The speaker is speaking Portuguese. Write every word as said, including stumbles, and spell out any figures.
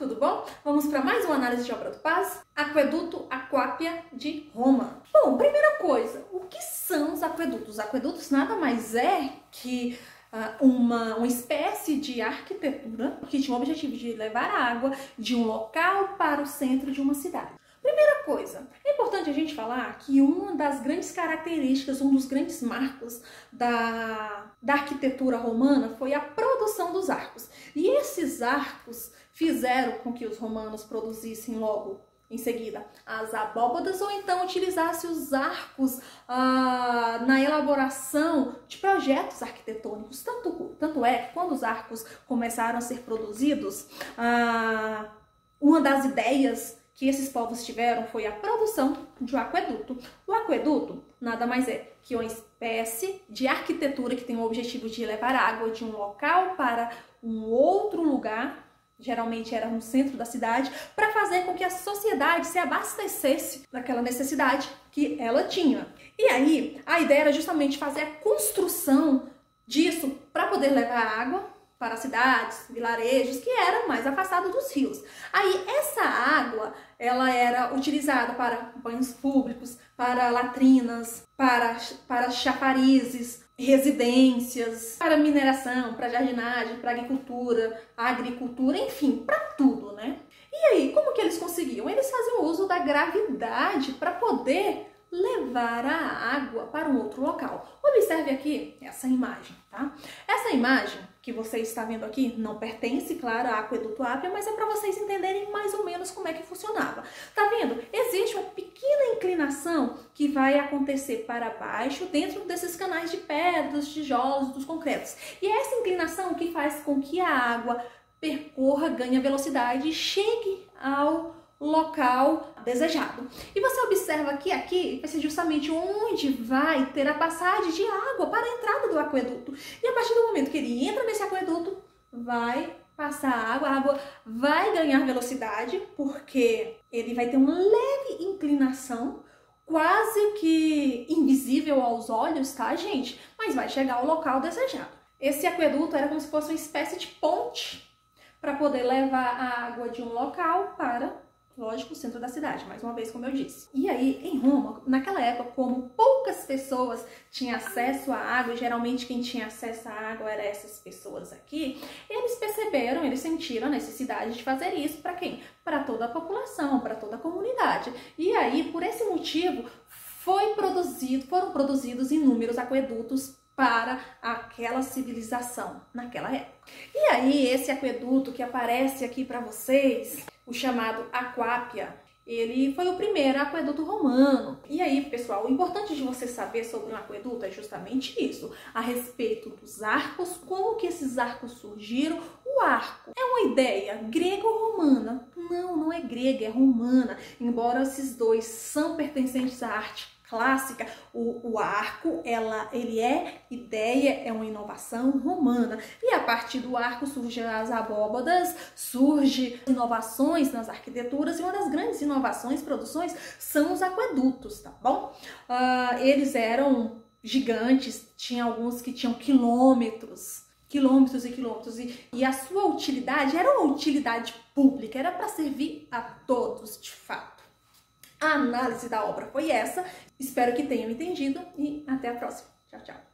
Tudo bom? Vamos para mais uma análise de obra do Paz. Aqueduto Aquápia de Roma. Bom, primeira coisa, o que são os aquedutos? Os aquedutos nada mais é que uh, uma, uma espécie de arquitetura que tinha o objetivo de levar água de um local para o centro de uma cidade. Primeira coisa, é importante a gente falar que uma das grandes características, um dos grandes marcos da, da arquitetura romana foi a produção dos arcos. E esses arcos fizeram com que os romanos produzissem logo em seguida as abóbadas ou então utilizassem os arcos ah, na elaboração de projetos arquitetônicos. Tanto, tanto é que quando os arcos começaram a ser produzidos, ah, uma das ideias que esses povos tiveram foi a produção de um aqueduto. O aqueduto nada mais é que uma espécie de arquitetura que tem o objetivo de levar água de um local para um outro lugar, geralmente era no centro da cidade, para fazer com que a sociedade se abastecesse daquela necessidade que ela tinha. E aí, a ideia era justamente fazer a construção disso para poder levar água para cidades, vilarejos que eram mais afastados dos rios. Aí essa água, ela era utilizada para banhos públicos, para latrinas, para, para chafarizes, residências, para mineração, para jardinagem, para agricultura, agricultura, enfim, para tudo, né? E aí, como que eles conseguiam? Eles faziam uso da gravidade para poder levar a água para um outro local. Observe aqui essa imagem, tá? Essa imagem que você está vendo aqui não pertence, claro, a Aqueduto Ápia, mas é para vocês entenderem mais ou menos como é que funcionava. Tá vendo? Existe uma pequena inclinação que vai acontecer para baixo dentro desses canais de pedra, dos tijolos, dos concretos. E é essa inclinação que faz com que a água percorra, ganhe velocidade e chegue ao local desejado. E você observa que aqui vai ser justamente onde vai ter a passagem de água para a entrada do aqueduto. E a partir do momento que ele entra nesse aqueduto, vai passar água, a água vai ganhar velocidade, porque ele vai ter uma leve inclinação, quase que invisível aos olhos, tá, gente? Mas vai chegar ao local desejado. Esse aqueduto era como se fosse uma espécie de ponte para poder levar a água de um local para, lógico, o centro da cidade, mais uma vez, como eu disse. E aí, em Roma, naquela época, como poucas pessoas tinham acesso à água, e geralmente quem tinha acesso à água eram essas pessoas aqui, eles perceberam, eles sentiram a necessidade de fazer isso para quem? Para toda a população, para toda a comunidade. E aí, por esse motivo, foi produzido, foram produzidos inúmeros aquedutos para aquela civilização naquela época. E aí, esse aqueduto que aparece aqui para vocês, o chamado Aquápia, ele foi o primeiro aqueduto romano. E aí, pessoal, o importante de você saber sobre um aqueduto é justamente isso, a respeito dos arcos, como que esses arcos surgiram. O arco é uma ideia grego-romana? Não, não é grega, é romana. Embora esses dois são pertencentes à arte clássica, o, o arco, ela, ele é ideia, é uma inovação romana. E a partir do arco surgem as abóbadas, surgem inovações nas arquiteturas, e uma das grandes inovações, produções, são os aquedutos, tá bom? Uh, eles eram gigantes, tinha alguns que tinham quilômetros, quilômetros e quilômetros, e, e a sua utilidade era uma utilidade pública, era para servir a todos, de fato. A análise da obra foi essa, espero que tenham entendido e até a próxima. Tchau, tchau.